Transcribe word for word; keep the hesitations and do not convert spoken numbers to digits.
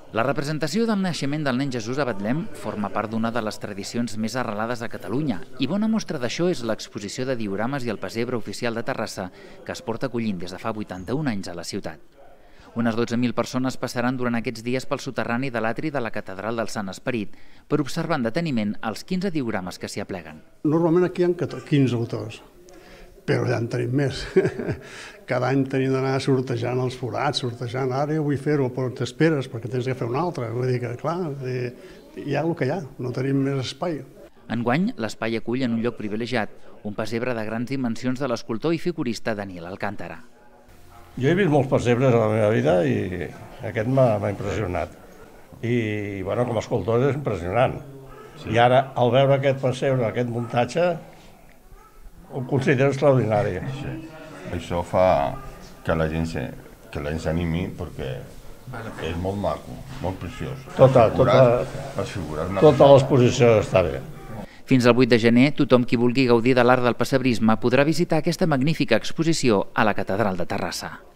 La representació del naixement del nen Jesús a Betlem forma part d'una de les tradicions més arrelades a Catalunya i bona mostra d'això és l'exposició de diorames i el pessebre oficial de Terrassa que es porta acollint des de fa vuitanta-un anys a la ciutat. Unes dotze mil persones passaran durant aquests dies pel soterrani de l'atri de la Catedral del Sant Esperit per observar amb deteniment els quinze diorames que s'hi apleguen. Normalment aquí hi ha quinze autors, però ja en tenim més. Cada any tenim d'anar sortejant els forats, sortejant, ara jo vull fer-ho, però t'esperes perquè tens de fer un altre. Vull dir que, clar, hi ha el que hi ha, no tenim més espai. Enguany, l'espai acull en un lloc privilegiat un pessebre de grans dimensions de l'escultor i figurista Daniel Alcántara. Jo he vist molts pessebres a la meva vida i aquest m'ha impressionat. I, bueno, com a escultor és impressionant. I ara, al veure aquest pessebre, aquest muntatge, ho considero extraordinari. Sí. Això fa que la gent se, que la gent s'animi perquè és molt maco, molt preciós. Tota, tota, tota l'exposició està bé. Fins al vuit de gener, tothom qui vulgui gaudir de l'art del pessebrisme podrà visitar aquesta magnífica exposició a la Catedral de Terrassa.